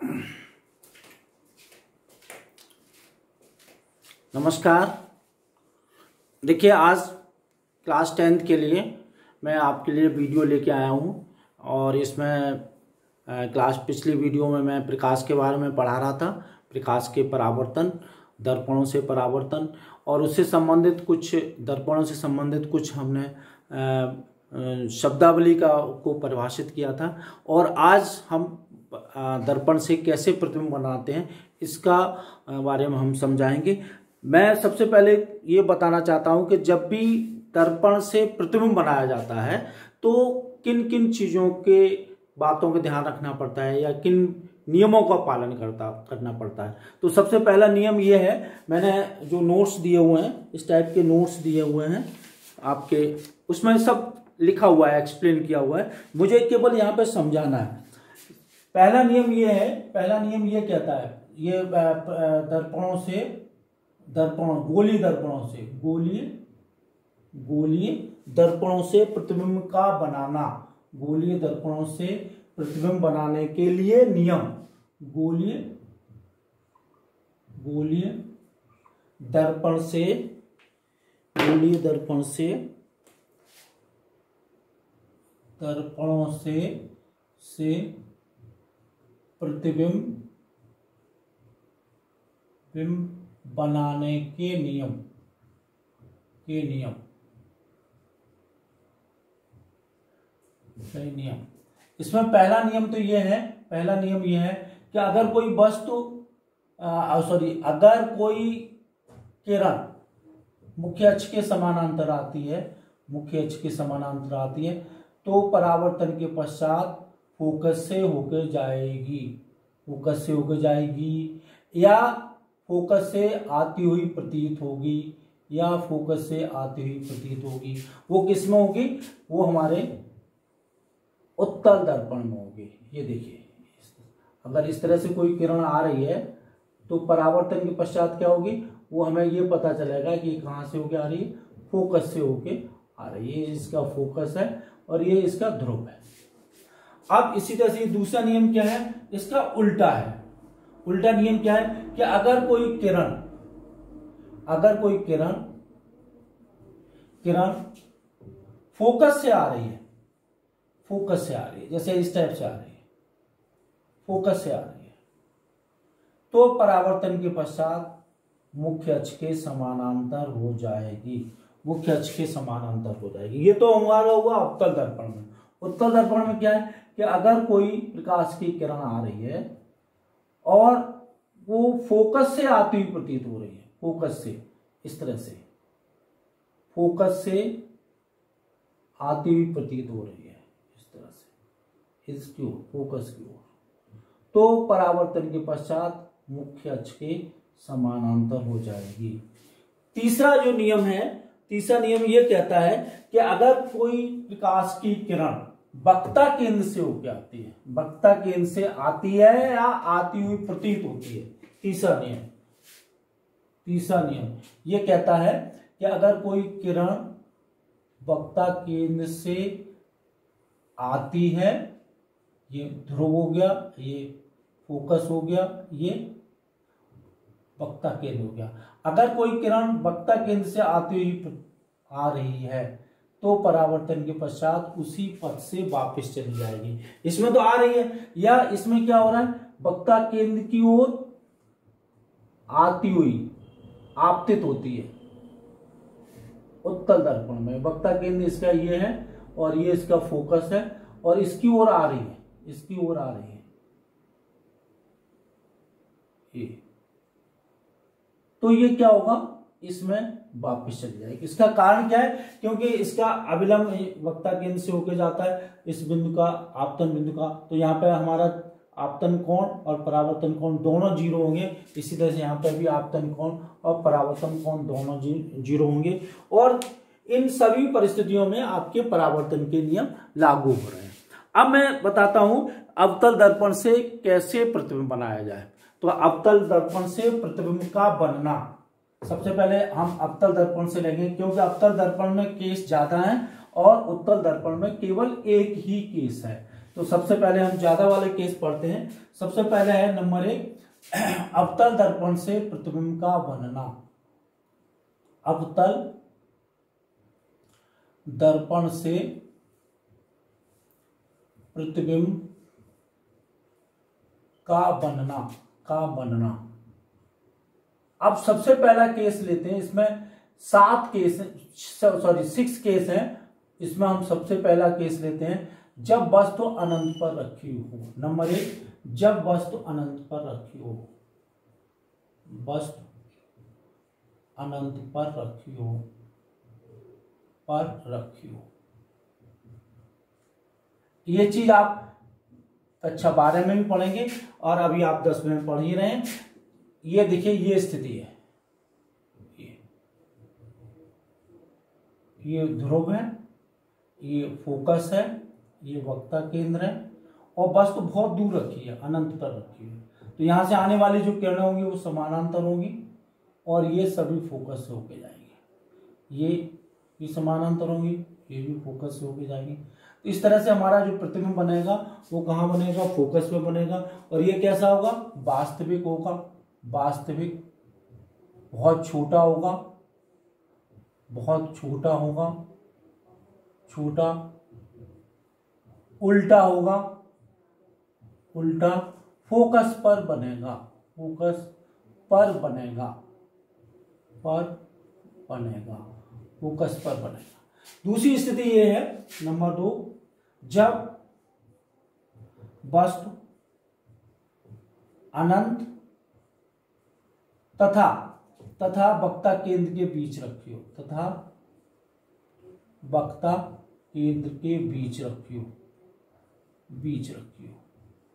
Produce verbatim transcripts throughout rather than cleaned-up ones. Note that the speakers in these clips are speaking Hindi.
नमस्कार। देखिए, आज क्लास टेंथ के लिए मैं आपके लिए वीडियो लेके आया हूँ और इसमें क्लास पिछली वीडियो में मैं प्रकाश के बारे में पढ़ा रहा था, प्रकाश के परावर्तन, दर्पणों से परावर्तन और उससे संबंधित कुछ दर्पणों से संबंधित कुछ हमने शब्दावली का को परिभाषित किया था। और आज हम दर्पण से कैसे प्रतिबिंब बनाते हैं इसका बारे में हम समझाएंगे। मैं सबसे पहले ये बताना चाहता हूं कि जब भी दर्पण से प्रतिबिंब बनाया जाता है तो किन किन चीज़ों के बातों का ध्यान रखना पड़ता है या किन नियमों का पालन करता करना पड़ता है। तो सबसे पहला नियम ये है, मैंने जो नोट्स दिए हुए हैं, इस टाइप के नोट्स दिए हुए हैं आपके, उसमें सब लिखा हुआ है, एक्सप्लेन किया हुआ है, मुझे केवल यहाँ पे समझाना है। पहला नियम ये है, पहला नियम ये कहता है, ये दर्पणों से दर्पणों गोलीय दर्पणों से गोलीय गोलीय दर्पणों से प्रतिबिंब का बनाना, गोलीय दर्पणों से प्रतिबिंब बनाने के लिए नियम, गोलीय गोलीय दर्पण से गोलीय दर्पण से दर्पणों से से प्रतिबिंब बिंब बनाने के नियम के नियम नियम इसमें पहला नियम तो यह है, पहला नियम यह है कि अगर कोई वस्तु सॉरी अगर कोई किरण मुख्य अक्ष के समानांतर आती है मुख्य अक्ष के समानांतर आती है तो परावर्तन के पश्चात फोकस से होकर जाएगी फोकस से होकर जाएगी या फोकस से आती हुई प्रतीत होगी या फोकस से आती हुई प्रतीत होगी। वो किस में होगी? वो हमारे उत्तल दर्पण में होगी। ये देखिए, अगर इस तरह से कोई किरण आ रही है तो परावर्तन के पश्चात क्या होगी, वो हमें ये पता चलेगा कि कहाँ से होके आ रही है, फोकस से होके आ रही है। ये इसका फोकस है और ये इसका ध्रुव है। अब इसी तरह से दूसरा नियम क्या है, इसका उल्टा है। उल्टा नियम क्या है कि अगर कोई किरण अगर कोई किरण किरण फोकस से आ रही है फोकस से आ रही है जैसे इस टाइप से आ रही है, फोकस से आ रही है तो परावर्तन के पश्चात मुख्य अक्ष के समानांतर हो जाएगी मुख्य अक्ष के समानांतर हो जाएगी। ये तो हमारा हुआ उत्तल दर्पण में। उत्तल दर्पण में क्या है कि अगर कोई प्रकाश की किरण आ रही है और वो फोकस से आती हुई प्रतीत हो रही है, फोकस से इस तरह से फोकस से आती हुई प्रतीत हो रही है इस तरह से इसकी ओर, फोकस की ओर, तो परावर्तन के पश्चात मुख्य अक्ष के समानांतर हो जाएगी। तीसरा जो नियम है, तीसरा नियम ये कहता है कि अगर कोई प्रकाश की किरण वक्ता केंद्र से होकर आती है वक्ता केंद्र से आती है या आती हुई प्रतीत होती है, तीसरा नियम तीसरा नियम ये कहता है कि अगर कोई किरण वक्ता केंद्र से आती है, ये ध्रुव हो गया, ये फोकस हो गया, ये वक्ता केंद्र हो गया। अगर कोई किरण वक्ता केंद्र से आती हुई आ रही है तो परावर्तन के पश्चात उसी पथ से वापस चली जाएगी। इसमें तो आ रही है या इसमें क्या हो रहा है, वक्ता केंद्र की ओर आती हुई आपतित होती है। उत्तल दर्पण में वक्ता केंद्र इसका ये है और ये इसका फोकस है और इसकी ओर आ रही है इसकी ओर आ रही है ये, तो ये क्या होगा, इसमें वापस चली जाएगी। इसका कारण क्या है, क्योंकि इसका अविलंब वक्ता केंद्र से होकर जाता है इस बिंदु का, आपतन बिंदु का, तो यहाँ पे हमारा आपतन कोण और परावर्तन कोण दोनों जीरो होंगे। इसी तरह से यहाँ पे भी आपतन कोण और परावर्तन कोण दोनों जीरो होंगे और इन सभी परिस्थितियों में आपके परावर्तन के नियम लागू हो रहे हैं। अब मैं बताता हूं अवतल दर्पण से कैसे प्रतिबिंब बनाया जाए। तो अवतल दर्पण से प्रतिबिंब का बनना, सबसे पहले हम अवतल दर्पण से लेंगे क्योंकि अवतल दर्पण में केस ज्यादा है और उत्तल दर्पण में केवल एक ही केस है। तो सबसे पहले हम ज्यादा वाले केस पढ़ते हैं। सबसे पहले है नंबर एक, अवतल दर्पण से प्रतिबिंब का बनना। अवतल दर्पण से प्रतिबिंब का बनना का बनना अब सबसे पहला केस लेते हैं। इसमें सात केस सॉरी सिक्स केस हैं। इसमें हम सबसे पहला केस लेते हैं, जब वस्तु अनंत पर रखी हो। नंबर एक, जब वस्तु अनंत पर रखी हो। वस्तु अनंत पर रखी हो पर रखी हो ये चीज आप कक्षा बारह में भी पढ़ेंगे और अभी आप दसवीं में पढ़ ही रहे हैं। ये देखिए, ये स्थिति है, ये ये ध्रुव है, ये फोकस है, ये वक्ता केंद्र है और वस्तु बहुत दूर रखी है, अनंत पर रखी है। तो यहां से आने वाली जो किरणें होंगी वो समानांतर होंगी और ये सभी फोकस से होके जाएंगे। ये भी समानांतर होंगी, ये भी फोकस से होके जाएंगी। तो इस तरह से हमारा जो प्रतिबिंब बनेगा वो कहाँ बनेगा? फोकस में बनेगा। और ये कैसा होगा? वास्तविक होगा। वास्तविक बहुत छोटा होगा, बहुत छोटा होगा, छोटा, उल्टा होगा, उल्टा, फोकस पर बनेगा, फोकस पर बनेगा, पर बनेगा, फोकस पर बनेगा। दूसरी स्थिति ये है नंबर दो, जब वस्तु अनंत तथा तथा वक्ता केंद्र के बीच रखी हो, तथा वक्ता केंद्र के बीच रखी हो, बीच रखी हो,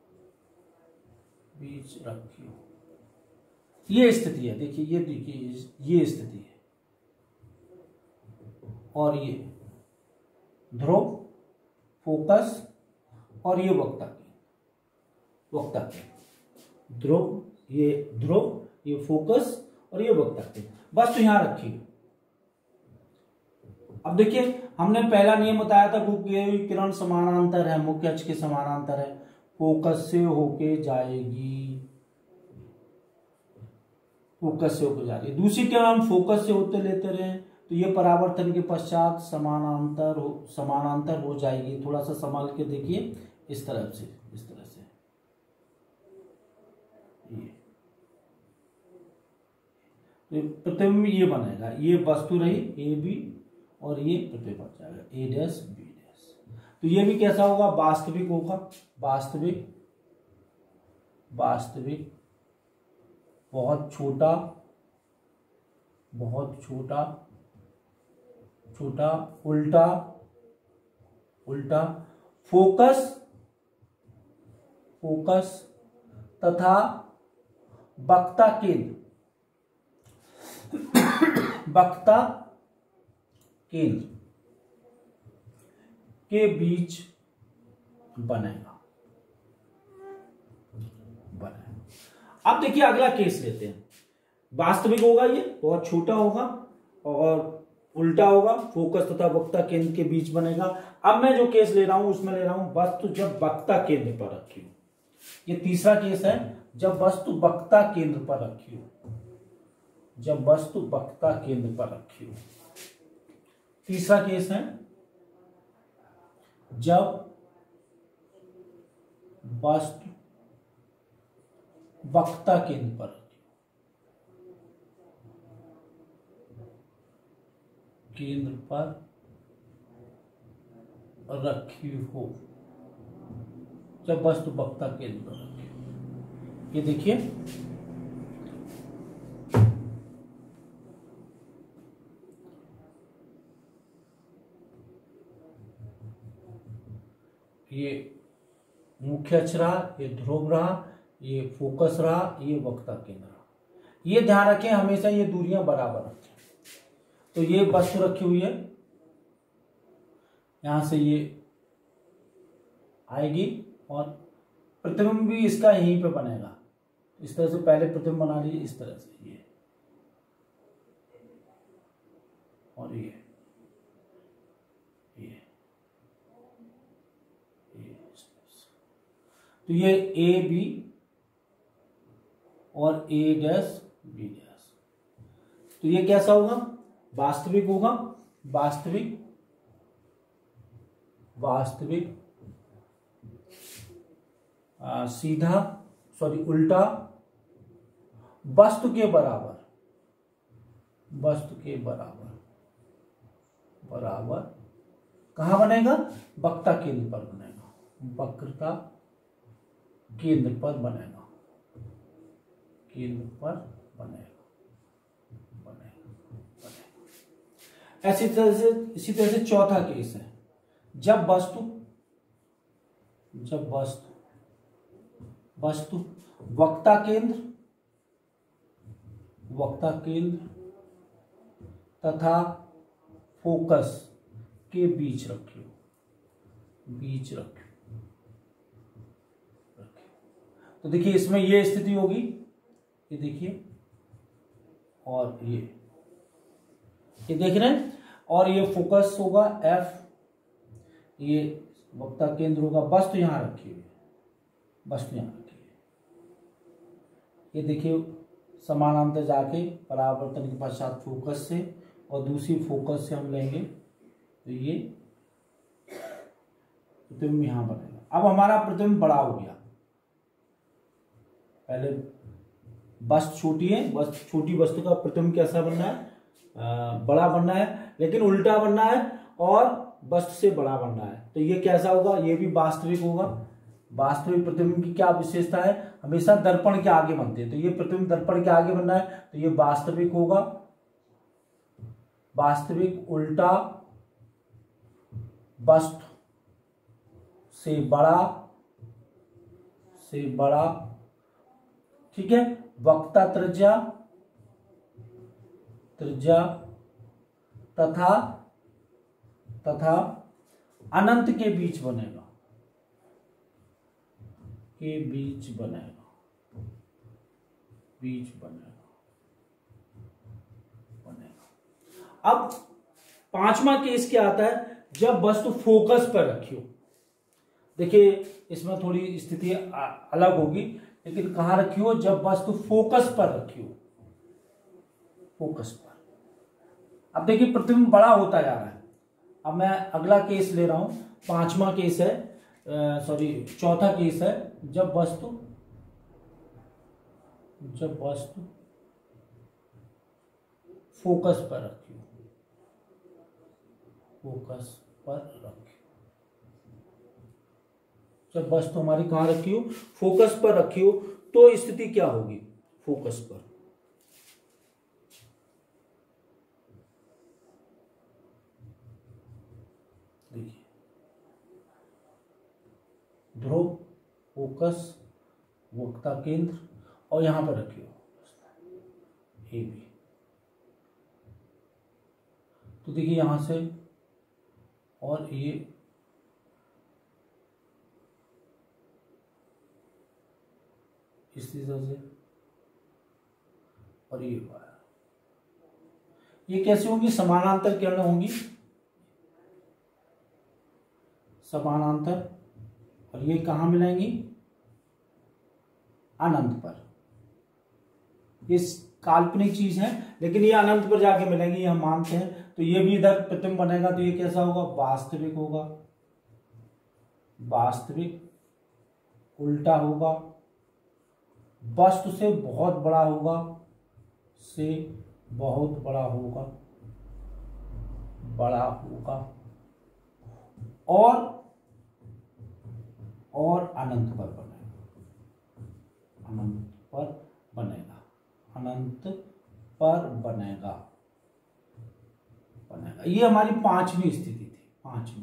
बीच रखी हो। ये स्थिति है। देखिए, ये देखिए, ये स्थिति है और ये ध्रुव, फोकस और ये वक्ता केंद्र, वक्ता केंद्र, ध्रुव, ये ध्रुव, ये फोकस और ये वक्ता केंद्र, बस तो यहां रखी। अब देखिए, हमने पहला नियम बताया था कि किरण समानांतर है, मुख्य अक्ष के समानांतर है, फोकस से होके जाएगी, फोकस से होकर जा रही है। दूसरी किरण हम फोकस से होते लेते रहे तो ये परावर्तन के पश्चात समानांतर हो समानांतर हो जाएगी। थोड़ा सा संभाल के देखिए, इस तरह से, इस तरह से ये प्रतिबिंब ये बनेगा। ये वस्तु रही ए बी और ये प्रतिबिंब बन जाएगा ए डैश बी डैश। तो ये भी कैसा होगा? वास्तविक होगा, वास्तविक, वास्तविक, बहुत छोटा, बहुत छोटा, छोटा, उल्टा, उल्टा, फोकस, फोकस तथा वक्ता केंद्र, वक्ता केंद्र के बीच बनेगा, बनेगा। अब देखिए, अगला केस लेते हैं। वास्तविक होगा, ये बहुत छोटा होगा और उल्टा होगा, फोकस तथा वक्ता केंद्र के बीच बनेगा। अब मैं जो केस ले रहा हूं उसमें ले रहा हूं वस्तु जब वक्ता केंद्र पर रखी हो। ये तीसरा केस है, जब वस्तु वक्ता केंद्र पर रखी हो, जब वस्तु वक्ता केंद्र पर रखी हो। तीसरा केस है जब वस्तु वक्ता केंद्र पर रखी हो, केंद्र पर रखी हो, जब वस्तु वक्ता केंद्र पर रखी हो। ये देखिए, ये मुख्य अक्ष रहा, ये ध्रुव रहा, ये फोकस रहा, ये वक्ता केंद्र रहा। ये ध्यान रखें, हमेशा ये दूरियां बराबर रखें। तो ये वस्तु रखी हुई है, यहां से ये आएगी और प्रतिबिंब भी इसका यहीं पे बनेगा। इस तरह से पहले प्रतिबिंब बना लीजिए, इस तरह से ये और ये ये ये तो ये ए बी और ए डैश बी डैश, तो ये कैसा होगा? वास्तविक होगा। वास्तविक वास्तविक आ, सीधा सॉरी उल्टा वस्तु के बराबर, वस्तु के बराबर बराबर कहां बनेगा? वक्रता केंद्र पर बनेगा। वक्रता केंद्र पर बनेगा, केंद्र पर बनेगा बनेगा बनेगा ऐसी तरह से इसी तरह से चौथा केस है, जब वस्तु जब वस्तु वस्तु वक्रता केंद्र वक्रता केंद्र तथा फोकस के बीच रखियो, बीच रखियो रखियो तो देखिए इसमें ये स्थिति होगी, ये देखिए, और ये ये देख रहे हैं, और ये फोकस होगा एफ, ये वक्रता केंद्र होगा। वस्तु यहां रखी हुई, वस्तु यहां रखी है, ये देखिए समानांतर जाके परावर्तन के पश्चात फोकस से और दूसरी फोकस से हम लेंगे तो ये प्रतिबिंब यहां बनेगा। अब हमारा प्रतिबिंब बड़ा हो गया, पहले वस्तु छोटी है, वस्तु छोटी वस्तु का प्रतिबिंब कैसा बनना है? आ, बड़ा बनना है, लेकिन उल्टा बनना है और वस्तु से बड़ा बनना है। तो ये कैसा होगा? ये भी वास्तविक होगा। वास्तविक प्रतिबिंब की क्या विशेषता है? हमेशा दर्पण के आगे बनते हैं, तो ये प्रतिबिंब दर्पण के आगे बनना है, तो ये वास्तविक होगा। वास्तविक उल्टा वस्तु से बड़ा से बड़ा, ठीक है। वक्रता त्रिज्या त्रिज्या तथा तथा अनंत के बीच बनेगा, के बीच बनेगा बीच बनेगा बनेगा अब पांचवा केस क्या आता है? जब वस्तु फोकस पर रखी हो। देखिए इसमें थोड़ी स्थिति अलग होगी, लेकिन कहां रखी हो? जब वस्तु फोकस पर रखी हो, फोकस पर। अब देखिए प्रतिबिंब बड़ा होता जा रहा है। अब मैं अगला केस ले रहा हूं, पांचवा केस है, सॉरी चौथा केस है, जब वस्तु जब वस्तु फोकस पर रखी हो, फोकस पर रखी जब वस्तु हमारी कहां रखी हो? फोकस पर रखी हो, तो स्थिति क्या होगी? फोकस पर देखिए ध्रुव, फोकस, वक्रता केंद्र, और यहां पर रखी हो ए बी। तो देखिए यहां से और ये इस तरह से, और ये ये कैसे होंगी? समानांतर किरणें होंगी, समानांतर, और ये कहां मिलेंगी? अनंत पर। ये काल्पनिक चीज है, लेकिन ये अनंत पर जाके मिलेंगी, ये हम मानते हैं। तो ये भी इधर प्रतिबिंब बनेगा, तो ये कैसा होगा? वास्तविक होगा। वास्तविक उल्टा होगा, वस्तु से बहुत बड़ा होगा, से बहुत बड़ा होगा, बड़ा होगा, और और अनंत पर बनेगा, अनंत पर बनेगा, अनंत पर बनेगा बनेगा ये हमारी पांचवी स्थिति थी, पांचवी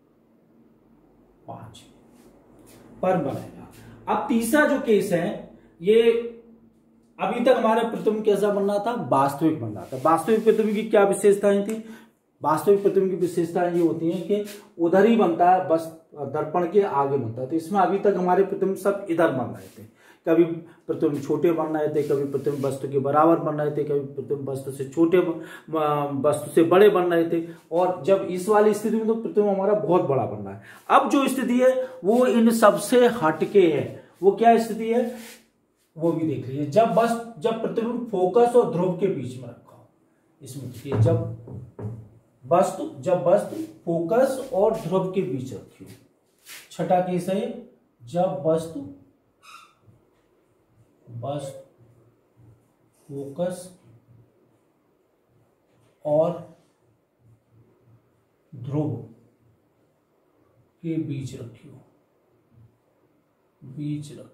पांचवी पर बनेगा। अब तीसरा जो केस है, ये अभी तक हमारे प्रतिबिंब कैसा बन रहा था? वास्तविक बन रहा था। वास्तविक प्रतिबिंब की क्या विशेषताएं थी? वास्तविक प्रतिबिंब की विशेषताएं ये होती हैं कि उधर ही बनता है, बस दर्पण के आगे बनता है। तो इसमें अभी तक हमारे प्रतिबिंब सब इधर बन रहे थे। कभी प्रतिबिंब छोटे बन रहे थे, कभी प्रतिबिंब वस्तु के बराबर बन रहे थे, कभी प्रतिबिंब वस्तु से छोटे वस्तु से बड़े बन रहे थे। और जब इस वाली स्थिति में तो प्रतिबिंब हमारा बहुत बड़ा बन रहा है। अब जो स्थिति है वो इन सबसे हटके है। वो क्या स्थिति है वो भी देख लीजिए। जब बस जब प्रतिबिंब फोकस और ध्रुव के बीच में रखा हो, इसमें देखिए जब वस्तु जब वस्तु फोकस और ध्रुव के बीच रखी हो। छठा केस है जब वस्तु वस्तु फोकस और ध्रुव के बीच रखी हो बीच रखी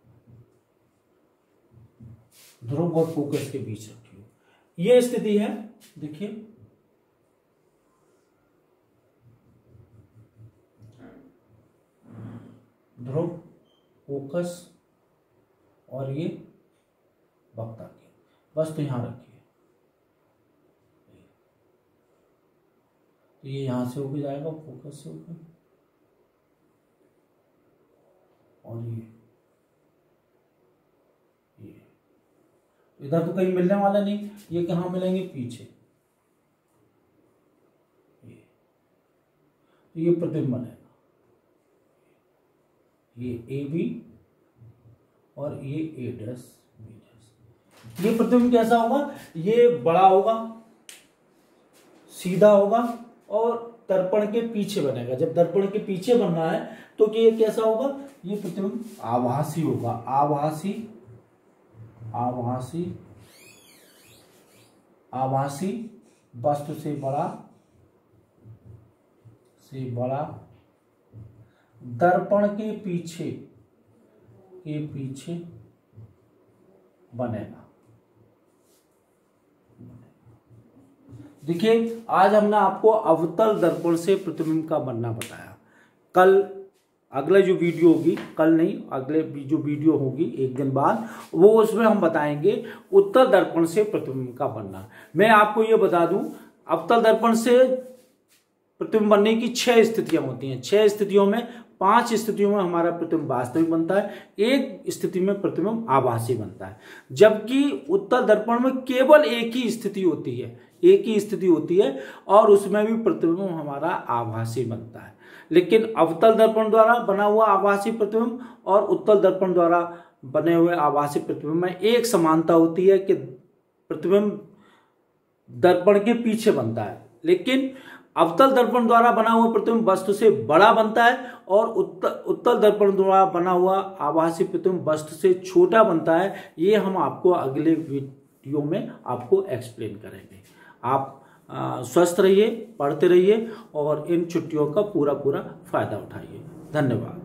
ध्रुव और फोकस के बीच रखी हो। यह स्थिति है। देखिए ध्रुव फोकस और ये वक्ता के बस तो यहां रखिए, तो ये यहां से होके जाएगा फोकस से होकर, और ये ये इधर तो कहीं मिलने वाला नहीं, ये कहाँ मिलेंगे पीछे। ये ये प्रतिबिंब बनेगा, ये ए बी और ये ए डैश बी डैश। ये प्रतिबिंब कैसा होगा, ये बड़ा होगा, सीधा होगा और दर्पण के पीछे बनेगा। जब दर्पण के पीछे बनना है तो ये कैसा होगा, ये प्रतिबिंब आभासी होगा। आभासी आभासी आभासी वस्तु से बड़ा से बड़ा दर्पण के पीछे के पीछे बनेगा। देखिए आज हमने आपको अवतल दर्पण से प्रतिबिंब का बनना बताया। कल अगला जो वीडियो होगी, कल नहीं अगले जो वीडियो होगी एक दिन बाद, वो उसमें हम बताएंगे उत्तल दर्पण से प्रतिबिंब का बनना। मैं आपको ये बता दूं, अवतल दर्पण से प्रतिबिंब बनने की छह स्थितियां होती हैं। छह स्थितियों में पांच स्थितियों में हमारा प्रतिबिंब वास्तविक बनता है, एक स्थिति में प्रतिबिंब आभासी बनता है। जबकि उत्तल दर्पण में केवल एक ही स्थिति होती है, एक ही स्थिति होती है और उसमें भी प्रतिबिंब हमारा आभासी बनता है। लेकिन अवतल दर्पण द्वारा बना हुआ आभासी प्रतिबिंब और उत्तल दर्पण द्वारा बने हुए आभासी प्रतिबिंब में एक समानता होती है कि प्रतिबिंब दर्पण के पीछे बनता है, लेकिन अवतल दर्पण द्वारा बना हुआ प्रतिबिंब वस्तु से बड़ा बनता है और उत्तल उत्तल दर्पण द्वारा बना हुआ आभासी प्रतिबिंब वस्तु से छोटा बनता है। ये हम आपको अगले वीडियो में आपको एक्सप्लेन करेंगे। आप स्वस्थ रहिए, पढ़ते रहिए और इन छुट्टियों का पूरा पूरा फायदा उठाइए। धन्यवाद।